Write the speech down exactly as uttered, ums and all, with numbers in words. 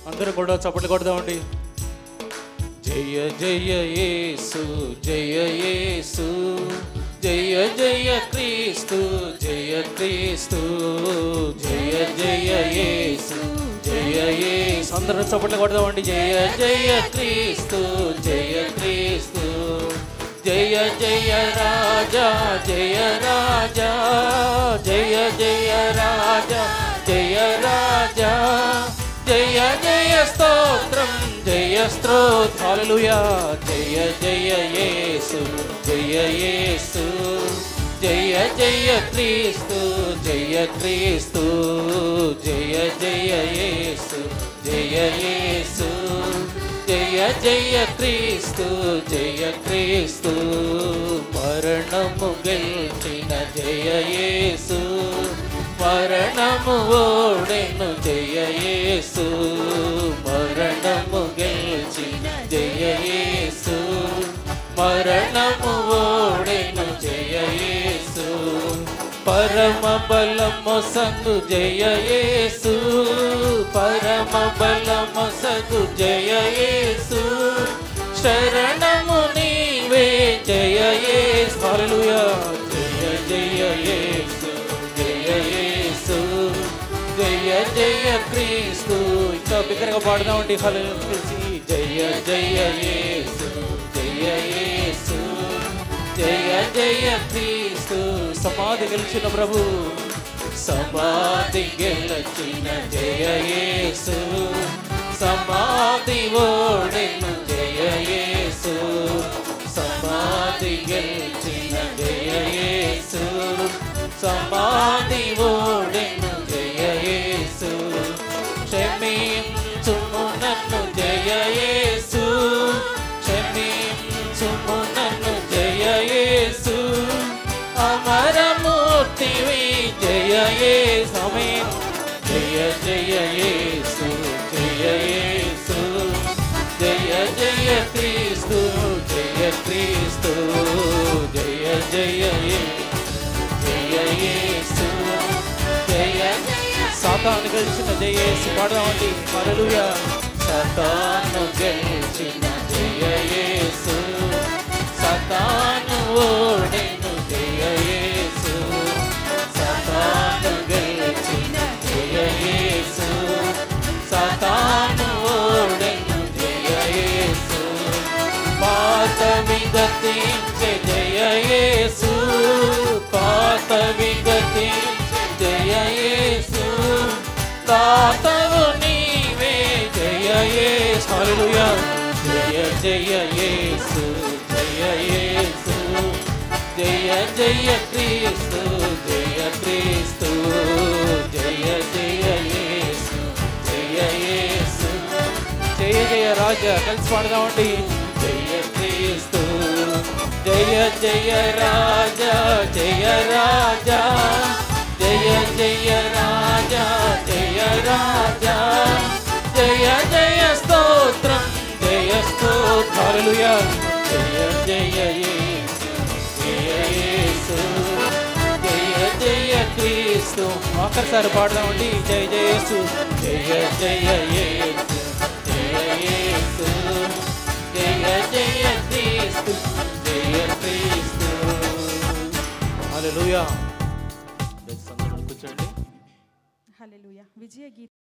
అందరూ కూడా చప్పట్లు కొడదామండి. జయ జయ యేసు జయ యేసు జయ జయ క్రీస్తు జయ క్రీస్తు జయ జయ యేసు జయ యేసు. అందరూ చప్పట్లు కొడదామండి. జయ జయ క్రీస్తు జయ క్రీస్తు జయ జయ రాజా జయ రాజా జయ జయ రాజా జయ రాజా జయ జయ స్తోత్రం జయ స్తోత్రం. హల్లెలూయా. జయ జయ యేసు జయ యేసు జయ జయ క్రీస్తు జయ క్రీస్తు జయ జయ యేసు జయ యేసు జయ జయ క్రీస్తు జయ క్రీస్తు. మరణము గెలిచిన జయ యేసు మరణము ఓడెను జయ యేసు మరణము గెలిచిన జయ యేసు మరణము ఓడెను జయ యేసు. పరమ బలము సగు జయ యేసు పరమ బలము సగు జయ యేసు శరణము నీవే జయ యేసు. హల్లెలూయా. జయ జయ యేసు జయ యేసు జయ జయ క్రీస్తు. ఇంకా బిగ్గరగా పాడదామండి. హల్లెలూయా. జయ జయ యేసు జయ యేసు జయ జయ క్రీస్తు. సమాధి గెలిచిన ప్రభు సమాధి గెలిచిన జయ యేసు సమాధి ఓడెను జయ యేసు సమాధి గెలిచిన జయ యేసు సమాధి ఓడెను జయ యేసు. క్షమించుము నన్ను జయ యేసు క్షమించుము నన్ను జయ యేసు అమరమూర్తివి జయ యేసు. ఆమేన్. జయ జయ యేసు జయ యేసు జయ జయ క్రీస్తు జయ క్రీస్తు జయ జయ జయ యేసు జయ. సాతాను గెలిచిన జయ యేసు పాడదామండి. హల్లెలూయా. సాతాను గెలిచిన జయ యేసు సాతాను ఓడెను జయ యేసు సాతాను గెలిచిన జయ యేసు సాతాను ఓడెను జయ యేసు. పాత విగతించే జయ యేసు పాత విగతించే జయ యేసు తాతవు నీవే జయ యేసు. హల్లెలూయా. జయ జయ యేసు జయ యేసు జయ జయ క్రీస్తు జయ క్రీస్తు జయ జయ యేసు జయ యేసు జయ జయ రాజా. కలిసి పాడదామండి. జయ క్రీస్తు జయ జయ రాజా జయ రాజా జయ జయ రాజా జయ రాజా జయ జయ స్తోత్రం జయ స్తోత్రం. హల్లెలూయా. జయ జయ యేసు జయ యేసు జయ జయ క్రీస్తు. ఒక్కసారి పాడదామండి. జయ జయ యేసు జయ జయ యేసు జయ యేసు జయ జయ క్రీస్తు జయ క్రీస్తు. హల్లెలూయా. కూర్చోండి. హల్లెలూయా. విజయ గీత